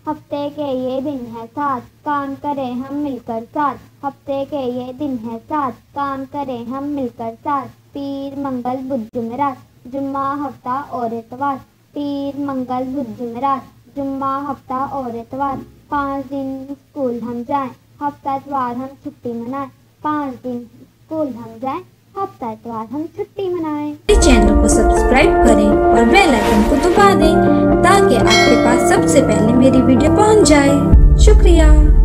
हफ्ते के ये दिन है 7, काम करें हम मिलकर साथ। हफ्ते के ये दिन है 7, काम करें हम मिलकर साथ। पीर मंगल बुध जुमेरात, जुम्मा हफ्ता और इतवार। पीर मंगल बुध जुमेरात, जुम्मा हफ्ता और इतवार। 5 दिन स्कूल हम जाएं, हफ्ता इतवार हम छुट्टी मनाएं। 5 दिन स्कूल हम जाएं, हफ्ता इतवार हम छुट्टी मनाएं। चैनल को सब्सक्राइब करें और बेल आइकन को दबा दें ताकि आपके पास सबसे पहले मेरी वीडियो पहुंच जाए। शुक्रिया।